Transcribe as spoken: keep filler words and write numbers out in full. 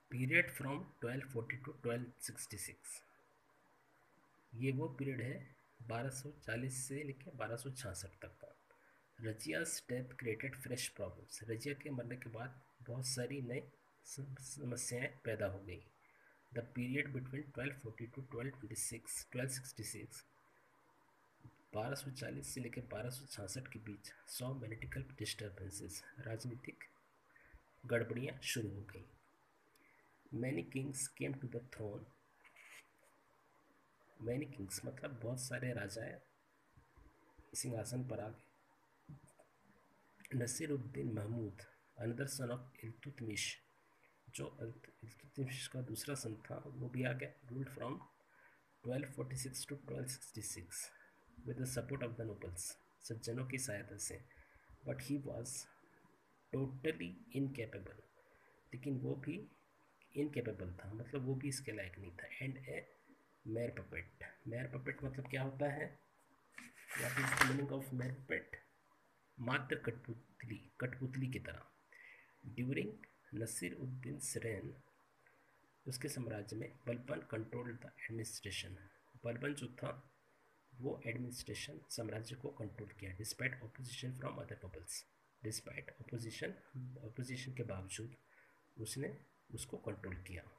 Period from twelve forty to twelve sixty six, ये वो period है बारह सौ चालीस से लेकर बारह सौ छियासठ तक का। Razia's death created fresh problems, Razia के मरने के बाद बहुत सारी नई समस्याएं पैदा हो गई। The period between twelve forty to twelve twenty six twelve sixty six, बारह सौ चालीस से लेकर बारह सौ छियासठ के बीच सौ पॉलिटिकल डिस्टर्बेंसेस, राजनीतिक गड़बड़ियाँ शुरू हो गई। Many kings came to the throne, many kings मतलब बहुत सारे राजाएं सिंहासन पर आ गए। Nasiruddin Mahmud, another son of Iltutmish, जो इल्तुतमिश का दूसरा सन था, वो भी आ गया। Ruled from twelve forty six to twelve sixty six with the support of the nobles, सज्जनों की सहायता से। But he was totally incapable, लेकिन वो भी इनकेपेबल था, मतलब वो भी इसके लायक नहीं था। And a mere puppet, mere puppet मतलब क्या होता है, what is the meaning of mere puppet? मात्र कठपुतली, कठपुतली की तरह। ड्यूरिंग नसीर उद्दीन रेन, उसके साम्राज्य में Balban control the administration, Balban जो था वो एडमिनिस्ट्रेशन साम्राज्य को कंट्रोल किया। Despite opposition from other peoples, despite opposition, opposition के बावजूद उसने उसको कंट्रोल किया।